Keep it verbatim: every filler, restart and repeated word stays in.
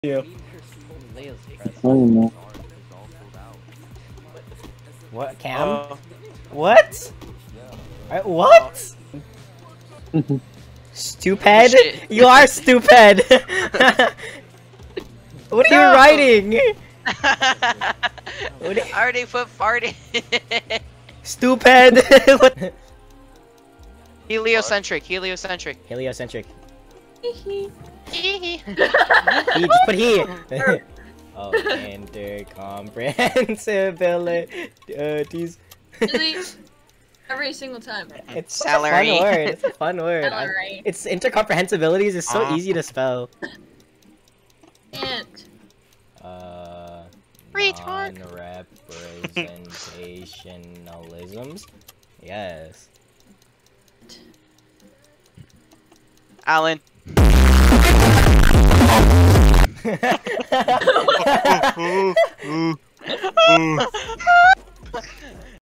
You. Oh, What, Cam? Uh, What? Uh, what? Stupid? Shit. You are stupid! What are you No! writing? What are you... I already put farting. Stupid! What? Heliocentric, heliocentric. Heliocentric. Hee. He, just put he! Oh, intercomprehensibilities. Really? Every single time. It's Salary. a fun word. It's a fun word. Salary. It's intercomprehensibilities is so Uh. easy to spell. And Uh, Retard. non-representationalisms? Yes. Alan.